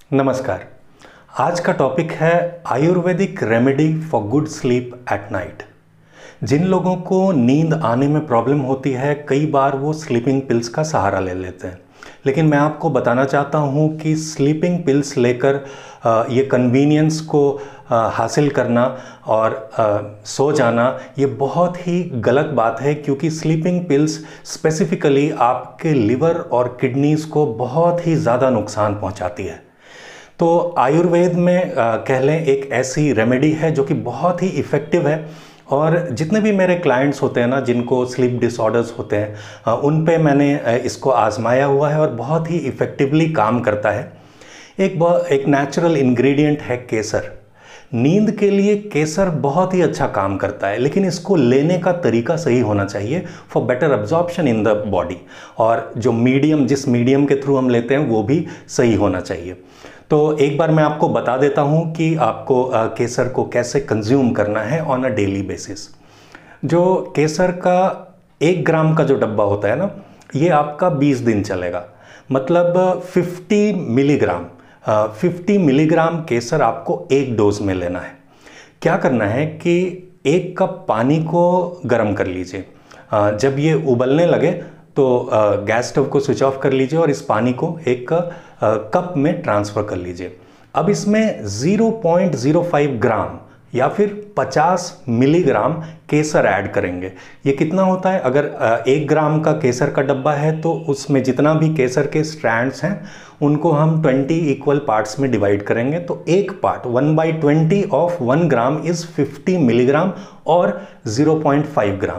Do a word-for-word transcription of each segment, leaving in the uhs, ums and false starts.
नमस्कार। आज का टॉपिक है ayurvedic remedy for good sleep at night. जिन लोगों को नींद आने में प्रॉब्लम होती है, कई बार वो स्लीपिंग पिल्स का सहारा ले लेते हैं, लेकिन मैं आपको बताना चाहता हूँ कि स्लीपिंग पिल्स लेकर ये कन्वीनियंस को हासिल करना और सो जाना ये बहुत ही गलत बात है, क्योंकि स्लीपिंग पिल्स स्पेसिफिकली आपके लिवर और किडनीज़ को बहुत ही ज़्यादा नुकसान पहुँचाती है। तो आयुर्वेद में कह लें एक ऐसी रेमेडी है जो कि बहुत ही इफ़ेक्टिव है, और जितने भी मेरे क्लाइंट्स होते हैं ना, जिनको स्लीप डिसऑर्डर्स होते हैं, उन पे मैंने इसको आजमाया हुआ है और बहुत ही इफ़ेक्टिवली काम करता है। एक एक नेचुरल इंग्रेडिएंट है केसर। नींद के लिए केसर बहुत ही अच्छा काम करता है, लेकिन इसको लेने का तरीका सही होना चाहिए for better absorption in the body, और जो मीडियम जिस मीडियम के थ्रू हम लेते हैं वो भी सही होना चाहिए। तो एक बार मैं आपको बता देता हूँ कि आपको केसर को कैसे कंज्यूम करना है ऑन अ डेली बेसिस। जो केसर का एक ग्राम का जो डब्बा होता है ना, ये आपका बीस दिन चलेगा, मतलब पचास मिलीग्राम पचास मिलीग्राम केसर आपको एक डोज में लेना है। क्या करना है कि एक कप पानी को गर्म कर लीजिए। जब ये उबलने लगे तो गैस स्टोव को स्विच ऑफ कर लीजिए और इस पानी को एक कप में ट्रांसफ़र कर लीजिए। अब इसमें zero point zero five gram या फिर पचास मिलीग्राम केसर ऐड करेंगे। ये कितना होता है? अगर एक ग्राम का केसर का डब्बा है तो उसमें जितना भी केसर के स्ट्रैंड्स हैं उनको हम बीस इक्वल पार्ट्स में डिवाइड करेंगे। तो एक part one by twenty of one gram is fifty milligram और ज़ीरो पॉइंट फाइव ग्राम,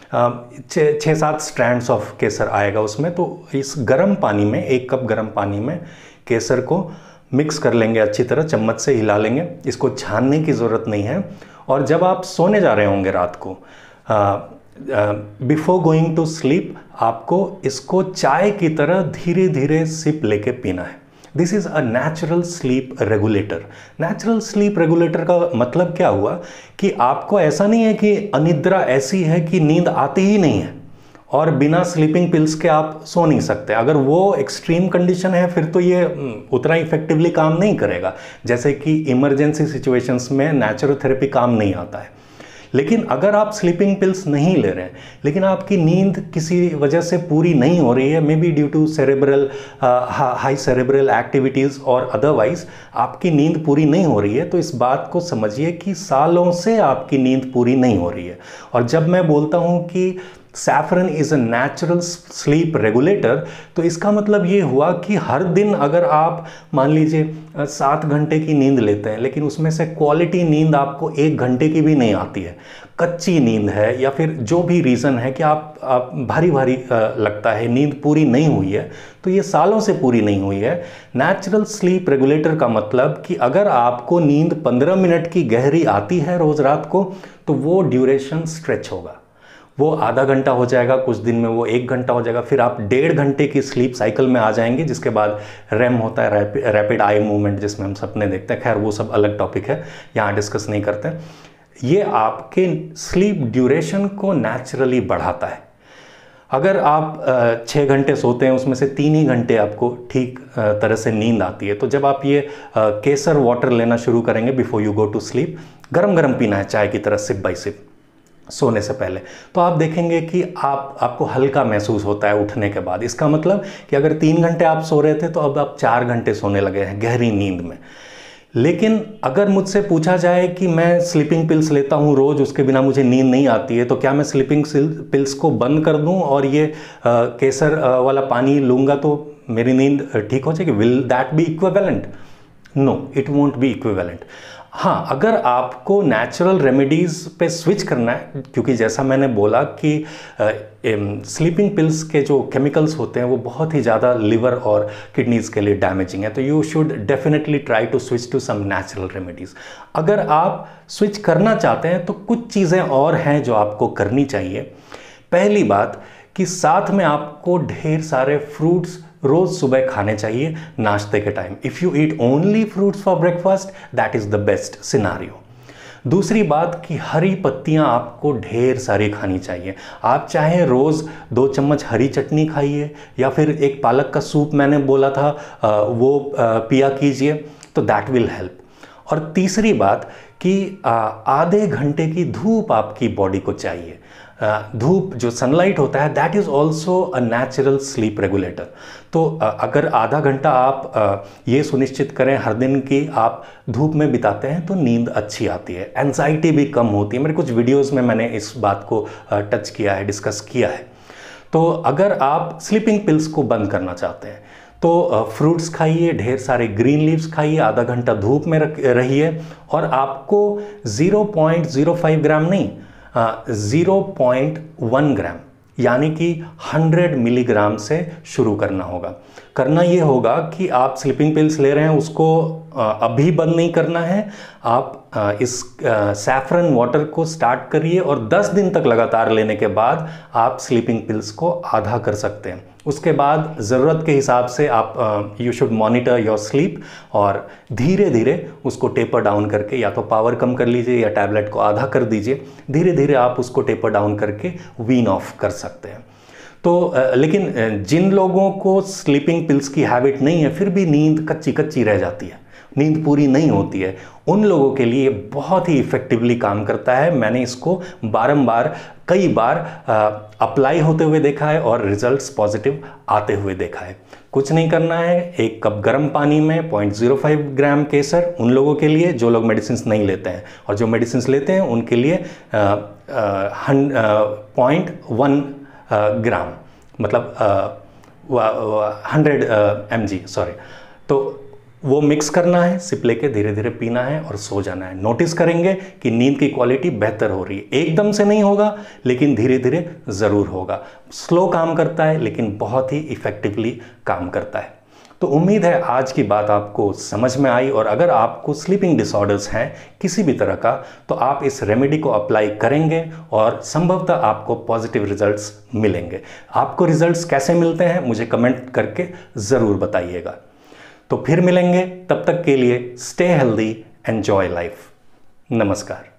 छः सात स्ट्रैंड्स ऑफ केसर आएगा उसमें। तो इस गर्म पानी में, एक कप गर्म पानी में केसर को मिक्स कर लेंगे अच्छी तरह, चम्मच से हिला लेंगे। इसको छानने की ज़रूरत नहीं है। और जब आप सोने जा रहे होंगे रात को, बिफोर गोइंग टू स्लीप, आपको इसको चाय की तरह धीरे धीरे सिप लेके पीना है। This is a natural sleep regulator. Natural sleep regulator का मतलब क्या हुआ कि आपको ऐसा नहीं है कि अनिद्रा ऐसी है कि नींद आती ही नहीं है और बिना स्लीपिंग पिल्स के आप सो नहीं सकते। अगर वो एक्सट्रीम कंडीशन है फिर तो ये उतना इफेक्टिवली काम नहीं करेगा, जैसे कि इमरजेंसी सिचुएशंस में नेचुरोथेरेपी काम नहीं आता है। लेकिन अगर आप स्लीपिंग पिल्स नहीं ले रहे हैं, लेकिन आपकी नींद किसी वजह से पूरी नहीं हो रही है, may be due to cerebral high cerebral activities और अदरवाइज आपकी नींद पूरी नहीं हो रही है, तो इस बात को समझिए कि सालों से आपकी नींद पूरी नहीं हो रही है। और जब मैं बोलता हूँ कि saffron is a natural sleep regulator, तो इसका मतलब ये हुआ कि हर दिन अगर आप मान लीजिए सात घंटे की नींद लेते हैं, लेकिन उसमें से क्वालिटी नींद आपको एक घंटे की भी नहीं आती है, कच्ची नींद है, या फिर जो भी रीज़न है कि आप, आप भारी भारी लगता है, नींद पूरी नहीं हुई है, तो ये सालों से पूरी नहीं हुई है। नेचुरल स्लीप रेगुलेटर का मतलब कि अगर आपको नींद पंद्रह मिनट की गहरी आती है रोज़ रात को, तो वो ड्यूरेशन स्ट्रेच होगा, वो आधा घंटा हो जाएगा, कुछ दिन में वो एक घंटा हो जाएगा, फिर आप डेढ़ घंटे की स्लीप साइकिल में आ जाएंगे, जिसके बाद रेम होता है, रैपिड आई मूवमेंट, जिसमें हम सपने देखते हैं। खैर वो सब अलग टॉपिक है, यहाँ डिस्कस नहीं करते। ये आपके स्लीप ड्यूरेशन को नेचुरली बढ़ाता है। अगर आप छः घंटे सोते हैं, उसमें से तीन ही घंटे आपको ठीक तरह से नींद आती है, तो जब आप ये केसर वाटर लेना शुरू करेंगे before you go to sleep, गरम गरम पीना है चाय की तरह, सिप बाई सिप, सोने से पहले, तो आप देखेंगे कि आप आपको हल्का महसूस होता है उठने के बाद। इसका मतलब कि अगर तीन घंटे आप सो रहे थे तो अब आप चार घंटे सोने लगे हैं गहरी नींद में। लेकिन अगर मुझसे पूछा जाए कि मैं स्लीपिंग पिल्स लेता हूँ रोज़, उसके बिना मुझे नींद नहीं आती है, तो क्या मैं स्लीपिंग पिल्स को बंद कर दूँ और ये आ, केसर आ, वाला पानी लूँगा तो मेरी नींद ठीक हो जाएगी? Will that be equivalent? No, it won't be equivalent. हाँ, अगर आपको नेचुरल रेमेडीज़ पे स्विच करना है, क्योंकि जैसा मैंने बोला कि स्लीपिंग पिल्स के जो केमिकल्स होते हैं वो बहुत ही ज़्यादा लिवर और किडनीज़ के लिए डैमेजिंग है, तो you should definitely try to switch to some natural remedies. अगर आप स्विच करना चाहते हैं तो कुछ चीज़ें और हैं जो आपको करनी चाहिए। पहली बात कि साथ में आपको ढेर सारे फ्रूट्स रोज़ सुबह खाने चाहिए नाश्ते के time. If you eat only fruits for breakfast, that is the best scenario. दूसरी बात कि हरी पत्तियां आपको ढेर सारी खानी चाहिए। आप चाहे रोज़ दो चम्मच हरी चटनी खाइए या फिर एक पालक का सूप मैंने बोला था वो पिया कीजिए, तो दैट विल हेल्प। और तीसरी बात कि आधे घंटे की धूप आपकी बॉडी को चाहिए। धूप जो सनलाइट होता है that is also a natural sleep regulator. तो अगर आधा घंटा आप ये सुनिश्चित करें हर दिन कि आप धूप में बिताते हैं तो नींद अच्छी आती है, एंजाइटी भी कम होती है। मेरे कुछ वीडियोस में मैंने इस बात को टच किया है, डिस्कस किया है। तो अगर आप स्लीपिंग पिल्स को बंद करना चाहते हैं तो फ्रूट्स खाइए, ढेर सारे ग्रीन लीव्स खाइए, आधा घंटा धूप में रहिए और आपको zero point zero five gram नहीं, ज़ीरो पॉइंट वन ग्राम यानी कि हंड्रेड मिलीग्राम से शुरू करना होगा। करना ये होगा कि आप स्लीपिंग पिल्स ले रहे हैं उसको अभी बंद नहीं करना है। आप इस सैफरन वाटर को स्टार्ट करिए और दस दिन तक लगातार लेने के बाद आप स्लीपिंग पिल्स को आधा कर सकते हैं। उसके बाद ज़रूरत के हिसाब से आप you should monitor your sleep और धीरे धीरे उसको टेपर डाउन करके या तो पावर कम कर लीजिए या टैबलेट को आधा कर दीजिए। धीरे धीरे आप उसको टेपर डाउन करके वीन ऑफ कर सकते हैं। तो लेकिन जिन लोगों को स्लीपिंग पिल्स की हैबिट नहीं है फिर भी नींद कच्ची कच्ची रह जाती है, नींद पूरी नहीं होती है, उन लोगों के लिए बहुत ही इफ़ेक्टिवली काम करता है। मैंने इसको बारंबार कई बार अप्लाई होते हुए देखा है और रिजल्ट्स पॉजिटिव आते हुए देखा है। कुछ नहीं करना है, एक कप गर्म पानी में पॉइंट ज़ीरो फाइव ग्राम केसर, उन लोगों के लिए जो लोग मेडिसिन नहीं लेते हैं, और जो मेडिसिन लेते हैं उनके लिए पॉइंट वन ग्राम मतलब हंड्रेड एम जी सॉरी। तो वो मिक्स करना है, सिप लेके धीरे धीरे पीना है और सो जाना है। नोटिस करेंगे कि नींद की क्वालिटी बेहतर हो रही है। एकदम से नहीं होगा लेकिन धीरे धीरे ज़रूर होगा। स्लो काम करता है लेकिन बहुत ही इफ़ेक्टिवली काम करता है। तो उम्मीद है आज की बात आपको समझ में आई, और अगर आपको स्लीपिंग डिसऑर्डर्स हैं किसी भी तरह का तो आप इस रेमेडी को अप्लाई करेंगे और संभवतः आपको पॉजिटिव रिजल्ट्स मिलेंगे। आपको रिजल्ट्स कैसे मिलते हैं मुझे कमेंट करके ज़रूर बताइएगा। तो फिर मिलेंगे, तब तक के लिए स्टे हेल्दी, एंजॉय लाइफ। नमस्कार।